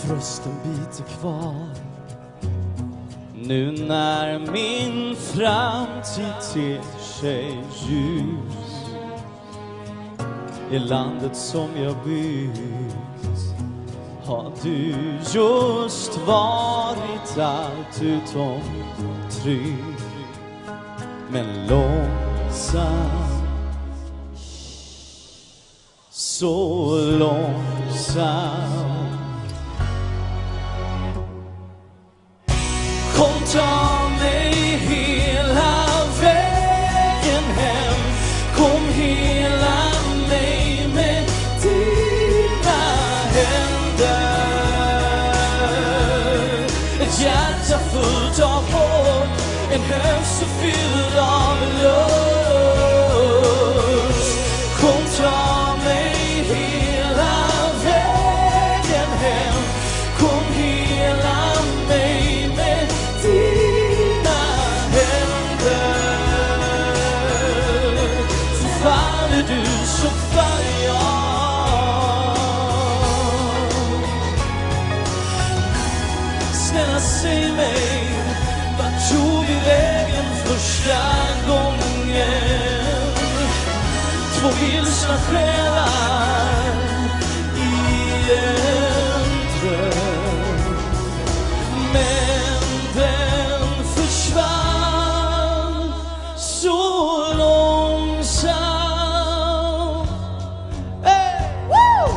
trösten biter kvar. Nu när min framtid ter sig ljus, i landet som jag byggt, har du just varit allt utom trygg. Men långsamt, så långsamt, kom ta mig hela vägen hem. Kom hela mig med dina händer. Ett hjärta fullt av hopp, en höst så fylld av lust. Kom ta mig hela vägen hem. Kom hela mig med dina händer. Så faller du, så faller jag. Snälla säg mig, vart tog vi vägen första gången? Två vilsna själar i en dröm. Men den försvann så långsamt. Hey! Woo!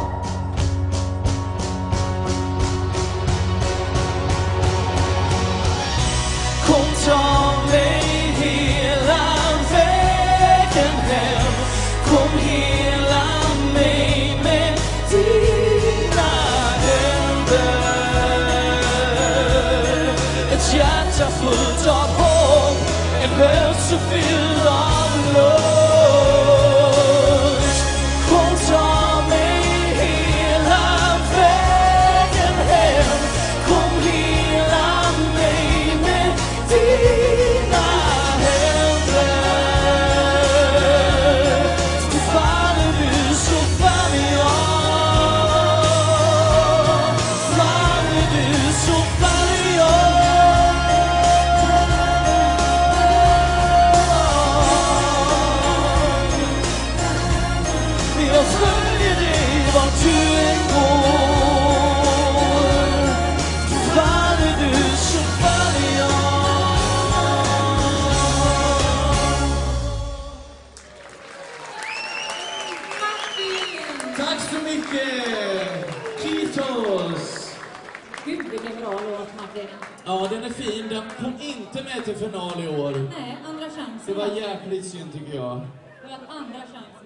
Kom ta mig hela vägen hem. Kom hela mig med dina händer. Ett hjärta fullt av hopp, en höst så fylld av lust. Kom ta mig hela vägen hem. Kom hela mig med dina händer. Så faller du, så faller jag. Faller du, så faller jag. Jag följer dig vart du än går. Faller du, så faller jag. Tack så mycket! Kitos! Gud, vilken bra låt, Martin. Ja, den är fin. Den kom inte med till final i år. Nej, andra chansen. Det var jäkligt synd tycker jag. Det var andra chansen.